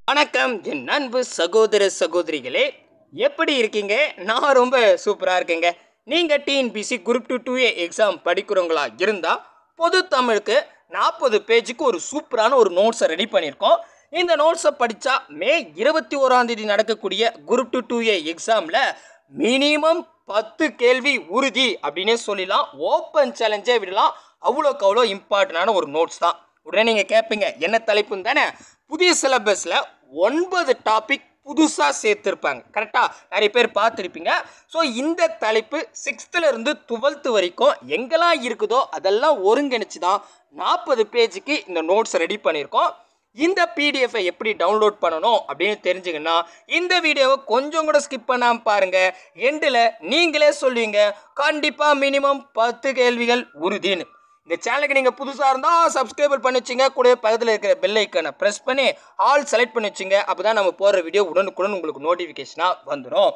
வணக்கம் என் அன்பு சகோதர சகோதரிகளே, எப்படி இருக்கீங்க? நான் ரொம்ப சூப்பராக இருக்கேங்க. நீங்கள் டிஎன்பிஎஸ்சி குரூப் 2 2A எக்ஸாம் படிக்கிறவங்களா இருந்தால் பொது தமிழுக்கு 40 பேஜுக்கு ஒரு சூப்பரான ஒரு நோட்ஸை ரெடி பண்ணியிருக்கோம். இந்த நோட்ஸை படித்தா மே 21 நடக்கக்கூடிய குரூப் 2 2A எக்ஸாமில் மினிமம் 10 கேள்வி உறுதி அப்படின்னே சொல்லலாம். ஓப்பன் சேலஞ்சே விடலாம். அவ்வளோக்கு அவ்வளோ இம்பார்ட்டண்டான ஒரு நோட்ஸ் தான். உடனே நீங்கள் கேட்பீங்க, என்ன தலைப்புன்னு தானே? புதிய சிலபஸில் 9 டாபிக் புதுசாக சேர்த்துருப்பாங்க. கரெக்டாக நிறைய பேர் பார்த்துருப்பீங்க. ஸோ இந்த தலைப்பு 6th இருந்து 12th வரைக்கும் எங்கெல்லாம் இருக்குதோ அதெல்லாம் ஒருங்கிணைச்சு தான் 40 பேஜுக்கு இந்த நோட்ஸ் ரெடி பண்ணியிருக்கோம். இந்த பிடிஎஃப்பை எப்படி டவுன்லோட் பண்ணணும் அப்படின்னு தெரிஞ்சுங்கன்னா இந்த வீடியோவை கொஞ்சம் கூட ஸ்கிப் பண்ணாமல் பாருங்கள். எண்டில் நீங்களே சொல்லுவீங்க, கண்டிப்பாக மினிமம் 10 கேள்விகள் உறுதின்னு. இந்த சேனலுக்கு நீங்கள் புதுசாக இருந்தால் சப்ஸ்கிரைபர் பண்ணி வச்சுங்க. கூட பக்கத்தில் இருக்கிற பெல் ஐக்கனை ப்ரெஸ் பண்ணி ஆல் செலக்ட் பண்ணி வச்சுங்க. அப்போ தான் நம்ம போடுற வீடியோ உடனுக்குடன் உங்களுக்கு நோட்டிஃபிகேஷனாக வந்துடும்.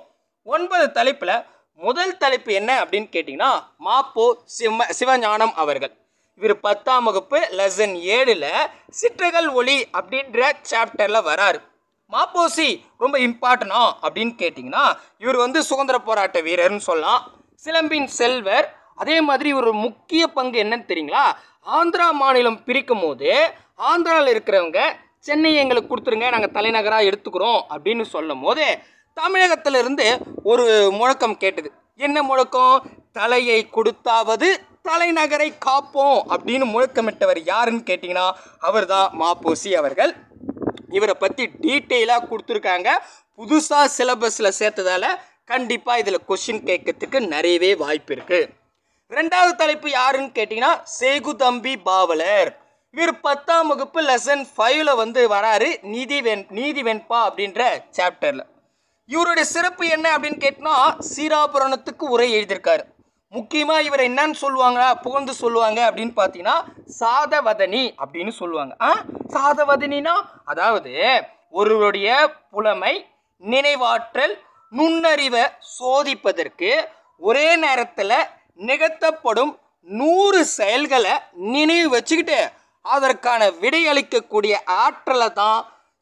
9 தலைப்பில் முதல் தலைப்பு என்ன அப்படின்னு கேட்டிங்கன்னா, மாப்போ சிவஞானம் அவர்கள். இவர் 10ஆம் வகுப்பு லெசன் 7ல் சிற்றகல் ஒளி அப்படின்ற சாப்டரில் வராரு. மாப்போசி ரொம்ப இம்பார்ட்டனா அப்படின்னு கேட்டிங்கன்னா, இவர் சுதந்திர போராட்ட வீரர்னு சொல்லலாம். சிலம்பின் செல்வர். அதே மாதிரி ஒரு முக்கிய பங்கு என்னன்னு தெரியுங்களா? ஆந்திரா மாநிலம் பிரிக்கும் போது ஆந்திராவில் இருக்கிறவங்க சென்னையை எங்களுக்கு கொடுத்துருங்க, நாங்கள் தலைநகராக எடுத்துக்கிறோம் அப்படின்னு சொல்லும் போது தமிழகத்திலிருந்து ஒரு முழக்கம் கேட்டது. என்ன முழக்கம்? தலையை கொடுத்தாவது தலைநகரை காப்போம் அப்படின்னு முழக்கமிட்டவர் யாருன்னு கேட்டிங்கன்னா, அவர் தான் மாப்போசி அவர்கள். இவரை பற்றி டீட்டெயிலாக கொடுத்துருக்காங்க. புதுசாக சிலபஸில் சேர்த்ததால் கண்டிப்பாக இதில் கொஷின் கேட்கறதுக்கு நிறையவே வாய்ப்பு இருக்குது. 2வது தலைப்பு யாருன்னு கேட்டிங்கன்னா, சேகுதம்பி பாவலர். இவர் 10ஆம் வகுப்பு லெசன் 5ல் வராரு. நீதி வெண்பா அப்படின்ற சாப்டரில். இவருடைய சிறப்பு என்ன அப்படின்னு கேட்டினா, சீராபுராணத்துக்கு உரை எழுதியிருக்காரு. முக்கியமாக இவரை என்னன்னு சொல்லுவாங்க, புகழ்ந்து சொல்லுவாங்க அப்படின்னு பார்த்தீங்கன்னா, சாதவதனி அப்படின்னு சொல்லுவாங்க. சாதவதனினா அதாவது ஒருவருடைய புலமை, நினைவாற்றல், நுண்ணறிவை சோதிப்பதற்கு ஒரே நேரத்தில் நிகழ்த்தப்படும் 100 செயல்களை நினைவு வச்சுக்கிட்டு அதற்கான விடையளிக்கக்கூடிய ஆற்றலை தான்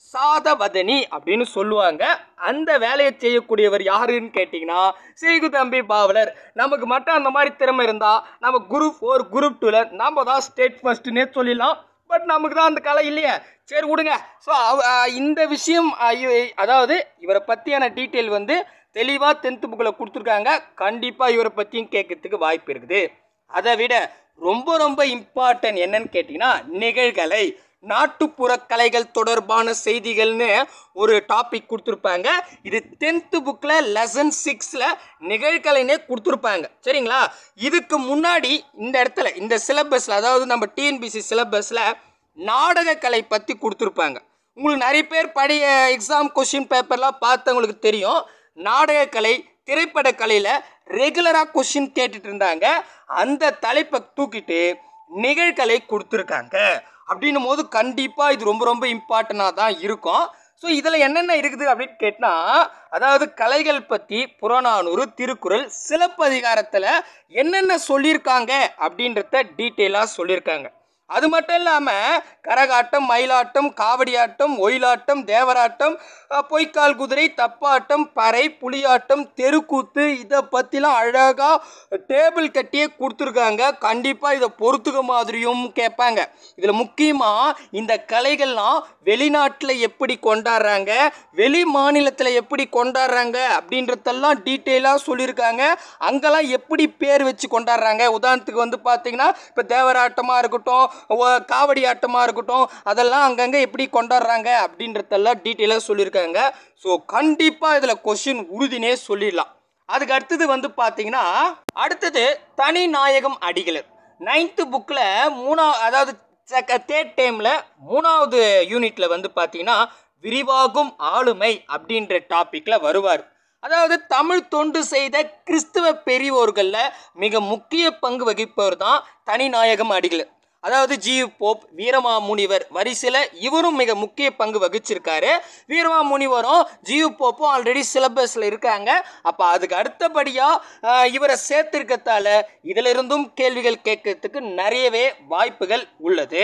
சாதவதனி அப்படின்னு சொல்லுவாங்க. அந்த வேலையை செய்யக்கூடியவர் யாருன்னு கேட்டிங்கன்னா, சேகுதம்பி பாவலர். நமக்கு மட்டும் அந்த மாதிரி திறமை இருந்தால் நம்ம குரூப் 4 குரூப் 2ல் நம்ம தான் ஸ்டேட் ஃபர்ஸ்ட்னே சொல்லிடலாம். பட் நமக்கு தான் அந்த கலை இல்லையே. சரி விடுங்க. ஸோ இந்த விஷயம் அதாவது இவரை பற்றியான டீட்டெயில் தெளிவாக 10th புக்கில் கொடுத்துருக்காங்க. கண்டிப்பாக இவரை பற்றியும் கேட்கறதுக்கு வாய்ப்பு இருக்குது. அதை விட ரொம்ப ரொம்ப இம்பார்ட்டன்ட் என்னன்னு கேட்டிங்கன்னா, நிகழ்கலை, நாட்டுப்புற கலைகள் தொடர்பான செய்திகள்னு ஒரு டாபிக் கொடுத்துருப்பாங்க. இது 10th புக்கில் லெசன் 6ல் நிகழ்கலைனே கொடுத்துருப்பாங்க. சரிங்களா? இதுக்கு முன்னாடி இந்த இடத்துல இந்த சிலபஸில், அதாவது நம்ம டிஎன்பிஎஸ்சி சிலபஸில் நாடகக்கலை பற்றி கொடுத்துருப்பாங்க. உங்களுக்கு நிறைய பேர் எக்ஸாம் கொஷின் பேப்பர்லாம் பார்த்தவங்களுக்கு தெரியும். நாடகக்கலை, திரைப்படக்கலையில் ரெகுலராக கொஷின் கேட்டுட்டு இருந்தாங்க. அந்த தலைப்பை தூக்கிட்டு நிகழ்கலை கொடுத்துருக்காங்க. அப்படின்னும் போது கண்டிப்பாக இது ரொம்ப ரொம்ப இம்பார்ட்டண்டாக தான் இருக்கும். ஸோ இதில் என்னென்ன இருக்குது அப்படின்னு கேட்டால், அதாவது கலைகள் பற்றி புறநானூறு, திருக்குறள், சிலப்பதிகாரத்தில் என்னென்ன சொல்லியிருக்காங்க அப்படின்றத டீட்டெயிலாக சொல்லியிருக்காங்க. அது மட்டும் இல்லாமல் கரகாட்டம், மயிலாட்டம், காவடியாட்டம், ஒயிலாட்டம், தேவராட்டம், பொய்க்கால் குதிரை, தப்பாட்டம், பறை, புலியாட்டம், தெருக்கூத்து, இதை பற்றிலாம் அழகாக டேபிள் கட்டியே கொடுத்துருக்காங்க. கண்டிப்பாக இதை பொறுத்துக்க மாதிரியும் கேட்பாங்க. இதில் முக்கியமாக இந்த கலைகள்லாம் வெளிநாட்டில் எப்படி கொண்டாடுறாங்க, வெளி மாநிலத்தில் எப்படி கொண்டாடுறாங்க அப்படின்றதெல்லாம் டீட்டெயிலாக சொல்லியிருக்காங்க. அங்கெல்லாம் எப்படி பேர் வச்சு கொண்டாடுறாங்க. உதாரணத்துக்கு பார்த்தீங்கன்னா, இப்போ தேவராட்டமாக இருக்கட்டும், காவடி ஆட்டமாக இருக்கட்டும், அதெல்லாம் அங்கங்கே எப்படி கொண்டாடுறாங்க அப்படின்றதெல்லாம் டீட்டெயிலாக சொல்லியிருக்காங்க. ஸோ கண்டிப்பாக இதில் கொஷின் உறுதினே சொல்லிடலாம். அதுக்கு அடுத்தது பார்த்தீங்கன்னா, அடுத்தது தனிநாயகம் அடிகளர். 9th புக்கில் அதாவது 3rd டைமில் 3வது யூனிட்டில் பார்த்தீங்கன்னா, விரிவாகும் ஆளுமை அப்படின்ற டாப்பிக்கில் வருவார். அதாவது தமிழ் தொண்டு செய்த கிறிஸ்துவ பெரியோர்களில் மிக முக்கிய பங்கு வகிப்பவர் தான் தனிநாயகம் அடிகளர். அதாவது ஜியு போப், வீரமாமுனிவர் வரிசையில் இவரும் மிக முக்கிய பங்கு வகிச்சிருக்காரு. வீரமாமுனிவரும் ஜியு போப்பும் ஆல்ரெடி சிலபஸில் இருக்காங்க. அப்போ அதுக்கு அடுத்தபடியாக இவரை சேர்த்திருக்கத்தால இதிலிருந்தும் கேள்விகள் கேட்கறதுக்கு நிறையவே வாய்ப்புகள் உள்ளது.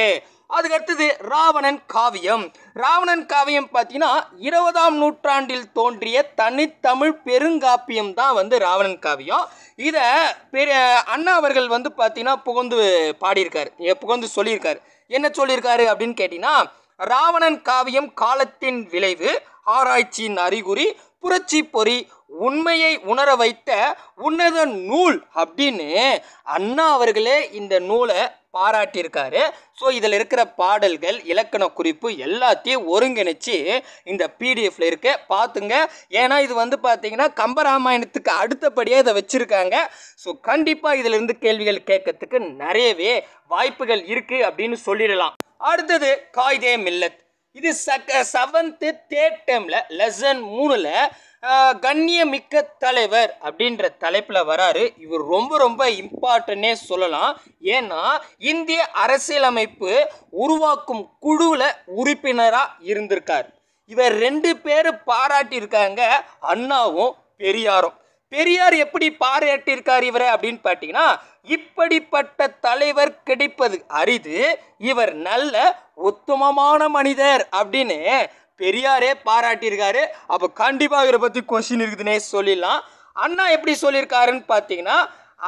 அதுக்கடுத்தது ராவணன் காவியம். ராவணன் காவியம் பார்த்தீங்கன்னா 20ஆம் நூற்றாண்டில் தோன்றிய தனித்தமிழ் பெருங்காப்பியம் தான் வந்து ராவணன் காவியம். இதை அண்ணா அவர்கள் வந்து பார்த்தீங்கன்னா புகழ்ந்து பாடியிருக்காரு, புகழ்ந்து சொல்லியிருக்காரு. என்ன சொல்லியிருக்காரு அப்படின்னு கேட்டிங்கன்னா, ராவணன் காவியம் காலத்தின் விளைவு, ஆராய்ச்சியின் அறிகுறி, புரட்சி பொறி, உண்மையை உணர வைத்த உன்னத நூல் அப்படின்னு அண்ணா அவர்களே இந்த நூலை பாராட்டியிருக்காரு. ஸோ இதில் இருக்கிற பாடல்கள், இலக்கண குறிப்பு எல்லாத்தையும் ஒருங்கிணைச்சு இந்த பிடிஎஃப்ல இருக்கு, பார்த்துங்க. ஏன்னா இது வந்து பார்த்தீங்கன்னா கம்பராமாயணத்துக்கு அடுத்தபடியாக இதை வச்சுருக்காங்க. ஸோ கண்டிப்பாக இதிலிருந்து கேள்விகள் கேட்கறதுக்கு நிறையவே வாய்ப்புகள் இருக்குது அப்படின்னு சொல்லிடலாம். அடுத்தது காயிதே மில்லத். இது 7th 3rd டேர்மில் லெசன் 3ல் கண்ணியமிக்க தலைவர் அப்படின்ற தலைப்பில் வராரு. இவர் ரொம்ப ரொம்ப இம்பார்ட்டன்னே சொல்லலாம். ஏன்னா இந்திய அரசியலமைப்பு உருவாக்கும் குழுவில் உறுப்பினராக இருந்திருக்கார். இவர் 2 பேர் பாராட்டியிருக்காங்க, அண்ணாவும் பெரியாரும். பெரியார் எப்படி பாராட்டியிருக்கார் இவரை அப்படின்னு பார்த்தீங்கன்னா, இப்படிப்பட்ட தலைவர் கிடைப்பது அரிது, இவர் நல்ல உத்தமமான மனிதர் அப்படின்னு பெரியாரே பாராட்டியிருக்காரு. அப்போ கண்டிப்பாக இவரை பற்றி கொஸ்டின் இருக்குதுன்னே சொல்லிடலாம். அண்ணா எப்படி சொல்லியிருக்காருன்னு பார்த்தீங்கன்னா,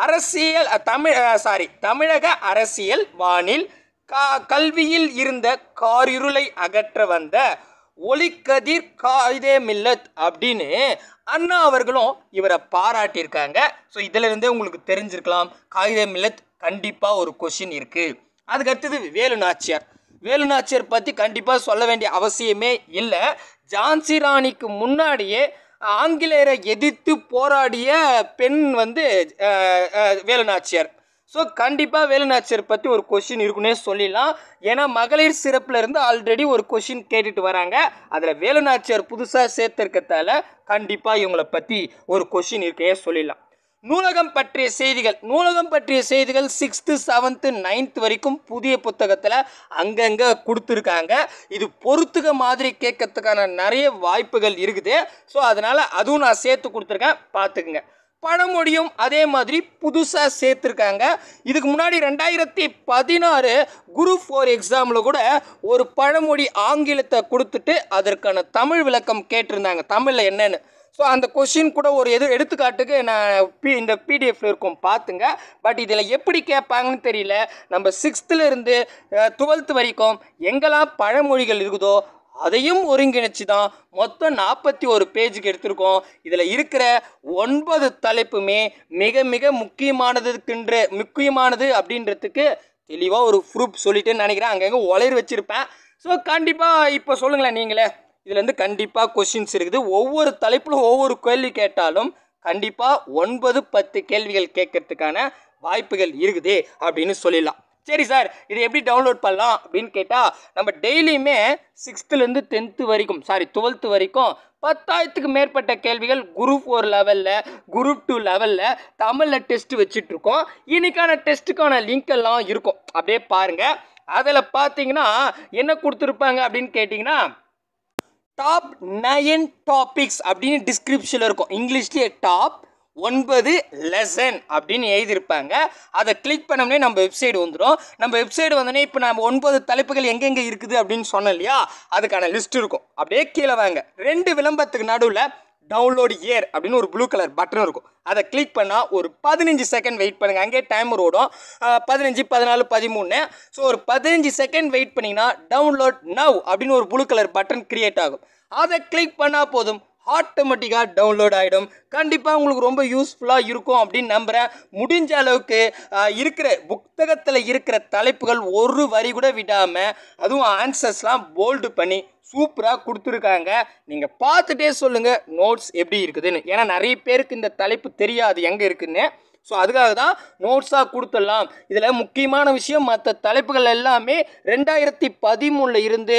தமிழக அரசியல் வானில் கல்வியில் இருந்த காரிருளை அகற்ற வந்த ஒளிக்கதிர் காயிதே மில்லத் அப்படின்னு அண்ணா அவர்களும் இவரை பாராட்டியிருக்காங்க. ஸோ இதிலிருந்தே உங்களுக்கு தெரிஞ்சிருக்கலாம் காயிதே மில்லத் கண்டிப்பாக ஒரு கொஸ்டின் இருக்குது. அதுக்கடுத்தது வேலு நாச்சியார். வேலு நாச்சியார் பற்றி கண்டிப்பாக சொல்ல வேண்டிய அவசியமே இல்லை. ஜான்சி ராணிக்கு முன்னாடியே ஆங்கிலேயரை எதிர்த்து போராடிய பெண் வந்து வேலு நாச்சியார். ஸோ கண்டிப்பாக வேலு நாச்சியார் பற்றி ஒரு கொஸ்டின் இருக்குன்னே சொல்லிடலாம். ஏன்னா மகளிர் சிறப்பில் இருந்து ஆல்ரெடி ஒரு கொஸ்டின் கேட்டுட்டு வராங்க. அதில் வேலு நாச்சியார் புதுசாக சேர்த்துருக்கத்தால கண்டிப்பாக இவங்களை பற்றி ஒரு கொஸ்டின் இருக்கே சொல்லிடலாம். நூலகம் பற்றிய செய்திகள். நூலகம் பற்றிய செய்திகள் 6th 7th 9th வரைக்கும் புதிய புத்தகத்தில் அங்கங்கே கொடுத்துருக்காங்க. இது பொறுத்துக்க மாதிரி கேட்கறதுக்கான நிறைய வாய்ப்புகள் இருக்குது. ஸோ அதனால் அதுவும் நான் சேர்த்து கொடுத்துருக்கேன், பார்த்துக்குங்க. பழமொழியும் அதே மாதிரி புதுசாக சேர்த்துருக்காங்க. இதுக்கு முன்னாடி 2016 குரூப் 4 எக்ஸாமில் கூட ஒரு பழமொழி ஆங்கிலத்தை கொடுத்துட்டு அதற்கான தமிழ் விளக்கம் கேட்டிருந்தாங்க, தமிழில் என்னன்னு. ஸோ அந்த கொஷின் கூட ஒரு எடுத்துக்காட்டுக்கு நான் இந்த பிடிஎஃப்ல இருக்கும், பார்த்துங்க. பட் இதில் எப்படி கேட்பாங்கன்னு தெரியல. நம்ம 6th இருந்து 12th வரைக்கும் எங்கெல்லாம் பழமொழிகள் இருக்குதோ அதையும் ஒருங்கிணைச்சு தான் மொத்தம் 41 பேஜுக்கு எடுத்திருக்கோம். இதில் இருக்கிற 9 தலைப்புமே மிக மிக முக்கியமானது அப்படின்றதுக்கு தெளிவாக ஒரு ப்ரூஃப் சொல்லிட்டேன்னு நினைக்கிறேன். அங்கங்கே உளறி வச்சுருப்பேன். ஸோ கண்டிப்பாக இப்போ சொல்லுங்களேன் நீங்களே, இதுலேருந்து கண்டிப்பாக கொஷின்ஸ் இருக்குது. ஒவ்வொரு தலைப்பிலும் ஒவ்வொரு கேள்வி கேட்டாலும் கண்டிப்பாக 9-10 கேள்விகள் கேட்கறதுக்கான வாய்ப்புகள் இருக்குது அப்படின்னு சொல்லிடலாம். சரி சார், இது எப்படி டவுன்லோட் பண்ணலாம் அப்படின்னு கேட்டால், நம்ம டெய்லியுமே 6th இருந்து 10th வரைக்கும் 12th வரைக்கும் 10,000க்கு மேற்பட்ட கேள்விகள் குரூப் 4 லெவலில், குரூப் 2 லெவலில் தமிழில் டெஸ்ட் வச்சிட்ருக்கோம். இன்னைக்கான டெஸ்ட்டுக்கான லிங்க் எல்லாம் இருக்கும், அப்படியே பாருங்கள். அதில் பார்த்தீங்கன்னா என்ன கொடுத்துருப்பாங்க அப்படின்னு கேட்டிங்கன்னா, டாப் 9 டாபிக்ஸ் அப்படின்னு டிஸ்கிரிப்ஷனில் இருக்கும். இங்கிலீஷ்லேயே டாப் 9 லெசன் அப்படின்னு எழுதியிருப்பாங்க. அதை கிளிக் பண்ணோம்னே நம்ம வெப்சைட் வந்துடும். நம்ம வெப்சைட் வந்தோடனே இப்போ நம்ம 9 தலைப்புகள் எங்கெங்கே இருக்குது அப்படின்னு சொன்னோம் இல்லையா, அதுக்கான லிஸ்ட் இருக்கும். அப்படியே கீழே வாங்க, 2 விளம்பரத்துக்கு நடுவில் டவுன்லோட் இயர் அப்படின்னு ஒரு ப்ளூ கலர் பட்டன் இருக்கும். அதை கிளிக் பண்ணால் ஒரு 15 செகண்ட் வெயிட் பண்ணுங்கள். அங்கே டைமர் ஓடும், 15, 14, 13. ஸோ ஒரு 15 செகண்ட் வெயிட் பண்ணிங்கன்னா டவுன்லோட் நவ் அப்படின்னு ஒரு ப்ளூ கலர் பட்டன் கிரியேட் ஆகும். அதை கிளிக் பண்ணால் போதும், ஆட்டோமேட்டிக்காக டவுன்லோட் ஆகிடும். கண்டிப்பாக உங்களுக்கு ரொம்ப யூஸ்ஃபுல்லாக இருக்கும் அப்படின்னு நம்புகிறேன். முடிஞ்ச அளவுக்கு இருக்கிற புத்தகத்தில் இருக்கிற தலைப்புகள் ஒரு வரி கூட விடாமல், அதுவும் ஆன்சர்ஸ்லாம் போல்டு பண்ணி சூப்பராக கொடுத்துருக்காங்க. நீங்கள் பார்த்துட்டே சொல்லுங்கள் நோட்ஸ் எப்படி இருக்குதுன்னு. ஏன்னா நிறைய பேருக்கு இந்த தலைப்பு தெரியாது எங்கே இருக்குதுன்னு. ஸோ அதுக்காக தான் நோட்ஸாக கொடுத்துடலாம். இதில் முக்கியமான விஷயம், மற்ற தலைப்புகள் எல்லாமே 2013 இருந்து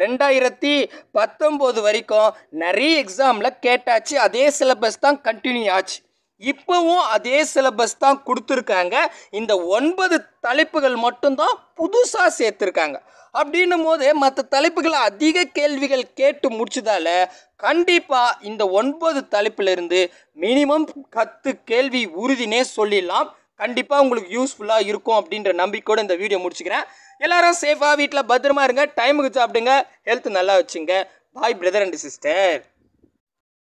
2019 வரைக்கும் நிறைய எக்ஸாமில் கேட்டாச்சு. அதே சிலபஸ் தான் கண்டினியூ ஆச்சு. இப்போவும் அதே சிலபஸ் தான் கொடுத்துருக்காங்க. இந்த 9 தலைப்புகள் மட்டும்தான் புதுசாக சேர்த்துருக்காங்க. அப்படின்னும் போது மற்ற தலைப்புகள் அதிக கேள்விகள் கேட்டு முடிச்சதால கண்டிப்பாக இந்த 9 தலைப்பிலிருந்து மினிமம் 10 கேள்வி உறுதினே சொல்லிடலாம். கண்டிப்பாக உங்களுக்கு யூஸ்ஃபுல்லாக இருக்கும் அப்படின்ற நம்பிக்கையோடு இந்த வீடியோ முடிச்சுக்கிறேன். எல்லாரும் சேஃபாக வீட்டில் பத்திரமா இருங்க, டைமுக்கு சாப்பிடுங்க, ஹெல்த் நல்லா வச்சுங்க. Bye brother and sister.